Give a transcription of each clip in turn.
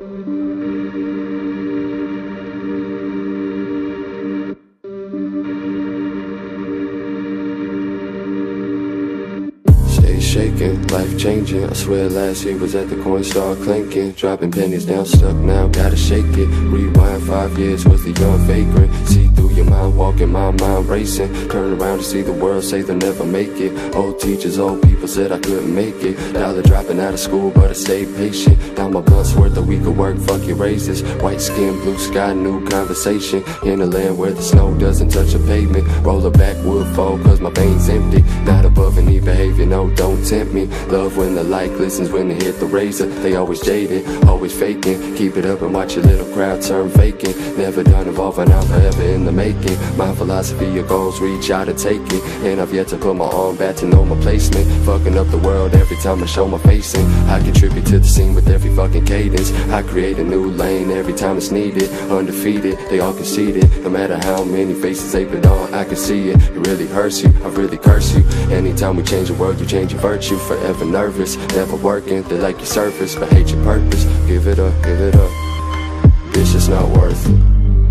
Shaking, life changing. I swear last year was at the coin star clinking, dropping pennies down, stuck now, gotta shake it. Rewind 5 years, was the young vagrant. See through your mind, walking my mind racing. Turn around to see the world, say they'll never make it. Old teachers, old people said I couldn't make it. Dollar dropping out of school, but I stayed patient. Now my blunt's worth a week of work, fuck your raises. White skin, blue sky, new conversation. In a land where the snow doesn't touch the pavement. Roll a backwood fall, cause my veins empty. Not above any behavior, no, don't tempt me. Love when the light glistens, when they hit the razor. They always jaded, always faking. Keep it up and watch your little crowd turn vacant. Never done evolving, I'm forever in the making. My philosophy, your goals, reach out and take it. And I've yet to put my arm back to know my placement. Fucking up the world every time I show my face in. I contribute to the scene with every fucking cadence. I create a new lane every time it's needed. Undefeated, they all conceded. No matter how many faces they put on, I can see it. It really hurts you, I really curse you. Anytime we change the world, you change your virtue. Forever nervous, never working. They like your surface, but hate your purpose. Give it up, it's just not worth it.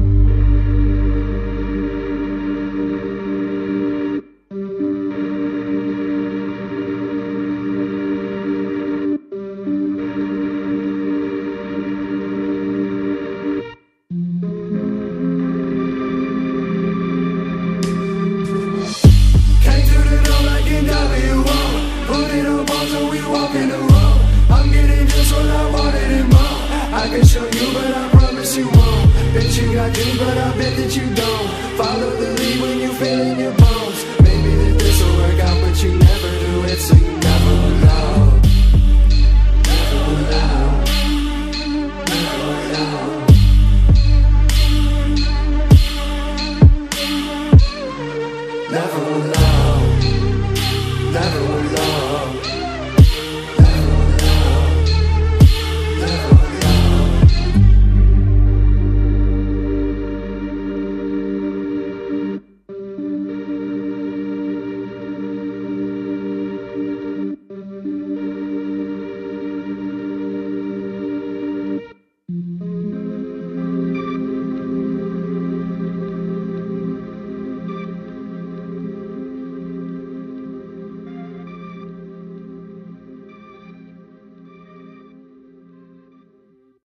I can show you, but I promise you won't. Bet you got to, but I bet that you don't. Follow the